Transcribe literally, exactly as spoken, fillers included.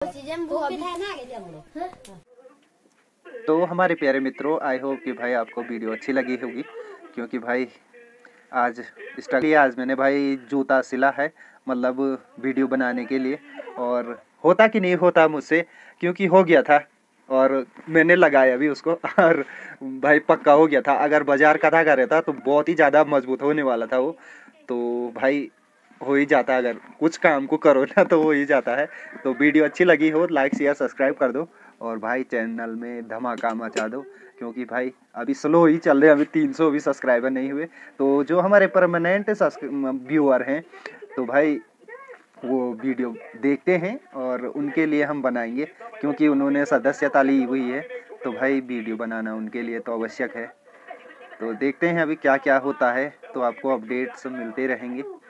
तो हमारे प्यारे मित्रों, आई होप कि भाई आपको वीडियो अच्छी लगी होगी, क्योंकि भाई आज स्टडी आज मैंने भाई जूता सिला है, मतलब वीडियो बनाने के लिए। और होता कि नहीं होता मुझसे, क्योंकि हो गया था और मैंने लगाया भी उसको और भाई पक्का हो गया था। अगर बाजार का था कर रहा था तो बहुत ही ज़्यादा मजबूत होने वाला था वो, तो भाई हो ही जाता, अगर कुछ काम को करो ना तो हो ही जाता है। तो वीडियो अच्छी लगी हो लाइक शेयर सब्सक्राइब कर दो, और भाई चैनल में धमाका मचा दो, क्योंकि भाई अभी स्लो ही चल रहे हैं, अभी तीन सौ भी सब्सक्राइबर नहीं हुए। तो जो हमारे परमानेंट व्यूअर हैं तो भाई वो वीडियो देखते हैं और उनके लिए हम बनाएंगे, क्योंकि उन्होंने सदस्यता ली हुई है, तो भाई वीडियो बनाना उनके लिए तो आवश्यक है। तो देखते हैं अभी क्या क्या होता है, तो आपको अपडेट्स मिलते रहेंगे।